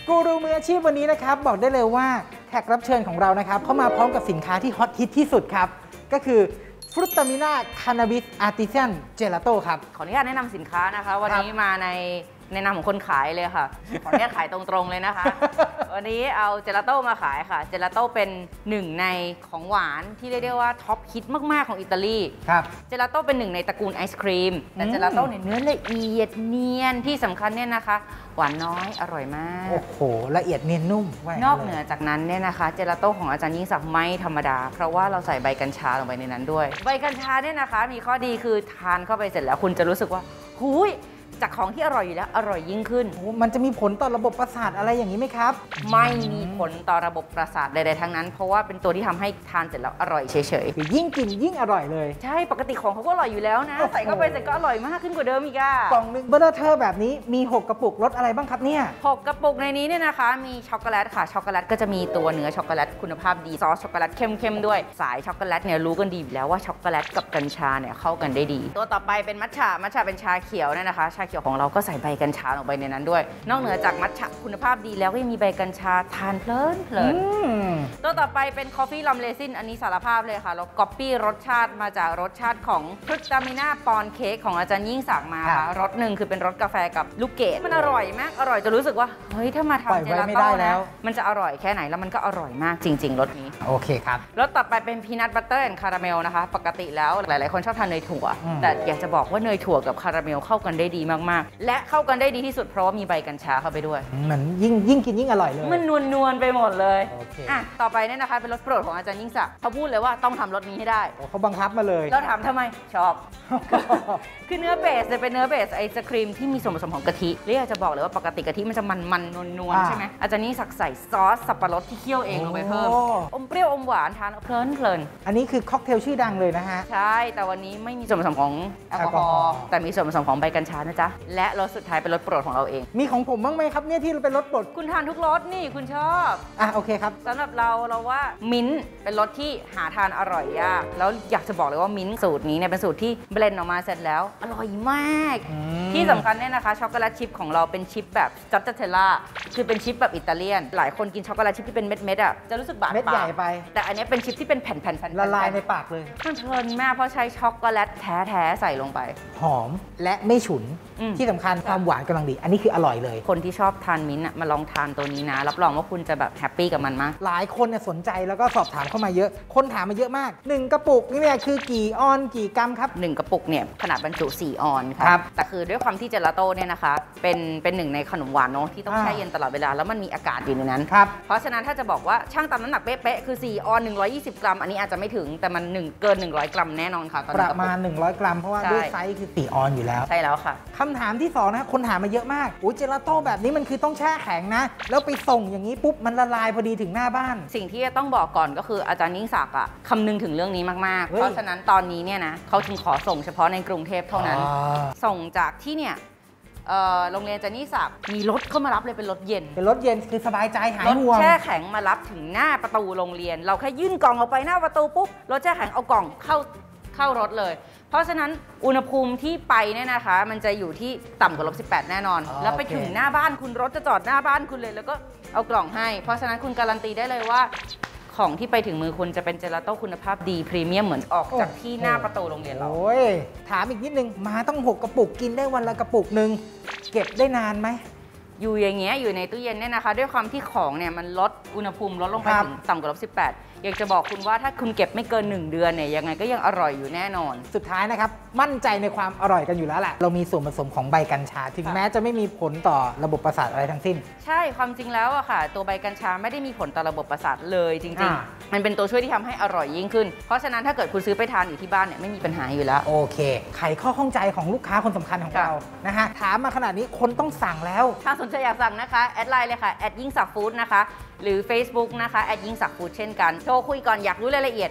กูรูมืออาชีพวันนี้นะครับบอกได้เลยว่าแขกรับเชิญของเรานะครับเข้ามาพร้อมกับสินค้าที่ฮอตฮิตที่สุดครับก็คือฟรุตตามิน่าคานาบิสอาร์ติซันเจลาโต้ครับขออนุญาตแนะนำสินค้านะคะวันนี้มาในนามของคนขายเลยค่ะขออนุญาตขายตรงๆเลยนะคะ วันนี้เอาเจลาโต้มาขายค่ะเจลาโต้เป็นหนึ่งในของหวานที่เรียกได้ว่าท็อปฮิตมากๆของอิตาลีครับเจลาโต้เป็นหนึ่งในตระกูลไอศครีมแต่เจลาโต้เนี่ยเนื้อละเอียดเนียนที่สำคัญเนี่ยนะคะหวานน้อยอร่อยมากโอ้โหละเอียดเนียนนุ่มนอกเหนือจากนั้นเนี่ยนะคะเจลาโต้ของอาจารย์ยิ่งศักดิ์ไม่ธรรมดาเพราะว่าเราใส่ใบกัญชาลงไปในนั้นด้วยใบกัญชาเนี่ยนะคะมีข้อดีคือทานเข้าไปเสร็จแล้วคุณจะรู้สึกว่าหูยจากของที่อร่อยอยู่แล้วอร่อยยิ่งขึ้นมันจะมีผลต่อระบบประสาทอะไรอย่างนี้ไหมครับไม่มีผลต่อระบบประสาทใดๆทั้งนั้นเพราะว่าเป็นตัวที่ทำให้ทานเสร็จแล้วอร่อยเฉยๆคือยิ่งกินยิ่งอร่อยเลยใช่ปกติของเขาก็อร่อยอยู่แล้วนะใส่เข้าไปเสร็จก็อร่อยมากขึ้นกว่าเดิมอีกอะกล่องนึงเบอร์เทอร์แบบนี้มี6กระปุกรสอะไรบ้างครับเนี่ย 6กระปุกในนี้เนี่ยนะคะมีช็อกโกแลตค่ะช็อกโกแลตก็จะมีตัวเนื้อช็อกโกแลตคุณภาพดีซอสช็อกโกแลตเข้มๆด้วยสายช็อกโกแลตเนี่ยรู้กันดีอยู่แล้วว่าช็อกโกแลตกับกัญชาเนี่ยเข้ากันได้ดีตัวต่อไปเป็นมัทฉะเป็นชาเขียวเนี่ยนะคะชาเขียวของเราก็ใส่ใบกัญชาลงไปในนั้นด้วยนอกเหนือจากมัทฉะคุณภาพดีแล้วก็ยังมีใบกัญชาทานเพลินตัวต่อไปเป็นคอฟฟี่ลัมเรซินอันนี้สารภาพเลยค่ะเราก๊อปปี้รสชาติมาจากรสชาติของฟรุตตามิน่าปอนเค้กของอาจารย์ยิ่งศักดิ์มาค่ะรสหนึ่งคือเป็นรสกาแฟกับลูกเกดมันอร่อยมากอร่อยจะรู้สึกว่าเฮ้ยถ้ามาทำเจลาโต้นะมันจะอร่อยแค่ไหนแล้วมันก็อร่อยมากจริงๆรสนี้โอเคครับรสต่อไปเป็นพีนัทบัตเตอร์แอนด์คาราเมลนะคะปกติแล้วหลายๆคนชอบทานเนยถั่วแต่อยากจะบอกว่าเนยถั่วกับคาราเมลเข้ากันได้ดีมากๆและเข้ากันได้ดีที่สุดเพราะว่ามีใบกัญชาเข้าไปด้วยเหมือนยิ่งกินยิ่งอร่อยเลยมันนวลไปหมดเลยอ่ะต่อไปเนี่ยนะคะเป็นรสโปรดของอาจารย์ยิ่งศักดิ์เขาพูดเลยว่าต้องทำรสนี้ให้ได้เขาบังคับมาเลยแล้วถามทำไมชอบ คือเนื้อเบสจะเป็นเนื้อเบสไอศครีมที่มีส่วนผสมของกะทิและอยากจะบอกเลยว่าปกติกะทิมันจะมันนวลใช่ไหมอาจารย์ยิ่งศักดิ์ใส่ซอสสับปะรดที่เคี่ยวเองลงไปเพิ่มอมเปรี้ยวอมหวานทานเพลินอันนี้คือค็อกเทลชื่อดังเลยนะฮะใช่แต่วันนี้ไม่มีส่วนผสมของแอลกอฮอล์แต่มีส่วนผสมของใบกัญชานะจ๊ะและรสสุดท้ายเป็นรสโปรดของเราเองมีของผมบ้างไหมครับเนี่ยที่เป็นรสโปรดคุณทานทุกรสนี่คุณชอบโอเคครับสำหรับเราว่ามิ้นท์เป็นรสที่หาทานอร่อยยากแล้วอยากจะบอกเลยว่ามิ้นท์สูตรนี้เนี่ยเป็นสูตรที่เบลนด์ออกมาเสร็จแล้วอร่อยมากที่สำคัญเนี่ยนะคะช็อกโกแลตชิพของเราเป็นชิปแบบสตัตเทลล่าคือเป็นชิปแบบอิตาเลียนหลายคนกินช็อกโกแลตชิพที่เป็นเม็ดอ่ะจะรู้สึกบาดปากเม็ดใหญ่ไปแต่อันนี้เป็นชิปที่เป็นแผ่นละลายในปากเลยมันเพลินมากเพราะใช้ช็อกโกแลตแท้ๆใส่ลงไปหอมและไม่ฉุนที่สำคัญความหวานกำลังดีอันนี้คืออร่อยเลยคนที่ชอบทานมิ้นท์มาลองทานตัวนี้นะรับรองว่าคุณจะแบบแฮปปี้กับมันมากหลายคนสนใจแล้วก็สอบถามเข้ามาเยอะคนถามมาเยอะมาก1กระปุกนี่เนี่ยคือกี่ออนกี่กรัมครับ 1กระปุกเนี่ยขนาดบรรจุ4ออนครับแต่คือด้วยความที่เจลาโต้เนี่ยนะคะเป็นหนึ่งในขนมหวานเนาะที่ต้องแช่เย็นตลอดเวลาแล้วมันมีอากาศอยู่ในนั้นเพราะฉะนั้นถ้าจะบอกว่าช่างตามน้ำหนักเป๊ะๆคือ4ออน120 กรัมอันนี้อาจจะไม่ถึงแต่มันเกิน100 กรัมแน่นอนค่ะประมาณ100 กรัมเพราะว่าด้วยไซส์คือ4ออนอยู่แล้วใช่แล้วค่ะคำถามที่2นะคนถามมาเยอะมากเจลาโต้แบบนี้มันคือต้องแช่แข็งนะแล้วไปส่งอย่างนี้ปุ๊บมันละลายพอดีถึงหน้าบ้านสิ่งที่จะต้องบอกก่อนก็คืออาจารย์ยิ่งศักดิ์คำนึงถึงเรื่องนี้มากๆเพราะฉะนั้นตอนนี้เนี่ยนะเขาจึงขอส่งเฉพาะในกรุงเทพเท่านั้นส่งจากที่เนี่ยโรงเรียนอาจารย์ยิ่งศักดิ์มีรถเข้ามารับเลยเป็นรถเย็นคือสบายใจหายห่วงรถแช่แข็งมารับถึงหน้าประตูโรงเรียนเราแค่ยื่นกล่องออกไปหน้าประตูปุ๊บรถแช่แข็งเอากล่องเข้ารถเลยเพราะฉะนั้นอุณหภูมิที่ไปเนี่ยนะคะมันจะอยู่ที่ต่ำกว่า-18แน่นอนแล้วไปถึงหน้าบ้านคุณรถจะจอดหน้าบ้านคุณเลยแล้วก็เอากล่องให้เพราะฉะนั้นคุณการันตีได้เลยว่าของที่ไปถึงมือคุณจะเป็นเจลาโต้คุณภาพดีพรีเมียมเหมือนออกจากที่หน้าประตูโรงเรียนเราถามอีกนิดนึงมาต้อง6กระปุกกินได้วันละกระปุกนึงเก็บได้นานไหมอยู่อย่างเงี้ยอยู่ในตู้เย็นเนี่ยนะคะด้วยความที่ของเนี่ยมันลดอุณหภูมิลดลงไปถึงต่ำกว่า-18อยากจะบอกคุณว่าถ้าคุณเก็บไม่เกิน1 เดือนเนี่ยยังไงก็ยังอร่อยอยู่แน่นอนสุดท้ายนะครับมั่นใจในความอร่อยกันอยู่แล้วแหละเรามีส่วนผสมของใบกัญชาถึงแม้จะไม่มีผลต่อระบบประสาทอะไรทั้งสิ้นใช่ความจริงแล้วอะค่ะตัวใบกัญชาไม่ได้มีผลต่อระบบประสาทเลยจริงๆมันเป็นตัวช่วยที่ทำให้อร่อยยิ่งขึ้นเพราะฉะนั้นถ้าเกิดคุณซื้อไปทานอยู่ที่บ้านเนี่ยไม่มีปัญหาอยู่แล้วโอเคไขข้อข้องใจของลูกค้าคนสำคัญของเรานะฮะถามมาขนาดนี้คนต้องสั่งแล้วถ้าสนใจอยากสั่งนะคะแอดไลน์เลยค่ะยิ่งศักดิ์ฟู้ดนะคะหรือ Facebook นะคะยิ่งศักดิ์ฟู้ดเช่นกันโทรคุยก่อนอยากรู้รายละเอียด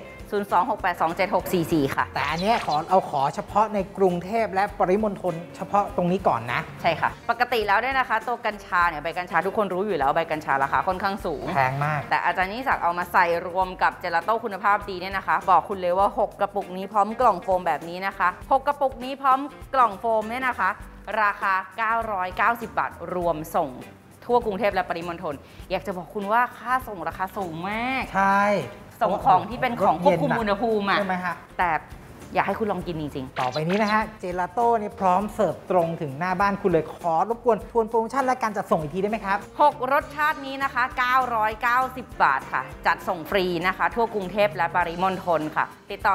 026827644 ค่ะแต่อันนี้ขอเฉพาะในกรุงเทพและปริมณฑลเฉพาะตรงนี้ก่อนนะใช่ค่ะปกติแล้วเนี่ยนะคะตัวกัญชาเนี่ยใบกัญชาทุกคนรู้อยู่แล้วใบกัญชาราคาค่อนข้างสูงแพงมากแต่อาจารย์ยิ่งศักดิ์เอามาใส่รวมกับเจลาโต้คุณภาพดีเนี่ยนะคะบอกคุณเลยว่า6กระปุกนี้พร้อมกล่องโฟมแบบนี้นะคะ6กระปุกนี้พร้อมกล่องโฟมเนี่ยนะคะราคา990 บาทรวมส่งทั่วกรุงเทพและปริมณฑลอยากจะบอกคุณว่าค่าส่งราคาสูงมากใช่ส่งของที่เป็นของควบคุมอุณหภูมิอะใช่ไหมฮะแต่อยากให้คุณลองกินจริงๆต่อไปนี้นะฮะเจลาโต้นี่พร้อมเสิร์ฟตรงถึงหน้าบ้านคุณเลยขอรบกวนทวนโปรโมชั่นและการจัดส่งอีกทีได้ไหมครับ 6 รสชาตินี้นะคะ 990 บาทค่ะ จัดส่งฟรีนะคะ ทั่วกรุงเทพและปริมณฑลค่ะ ติดต่อ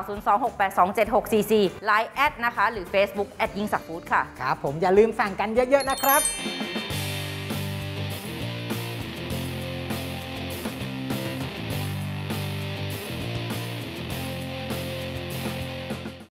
026827644 Line แอดนะคะ หรือ Facebook แอดยิ่งศักดิ์ฟู้ดค่ะครับผมอย่าลืมสั่งกันเยอะๆนะครับ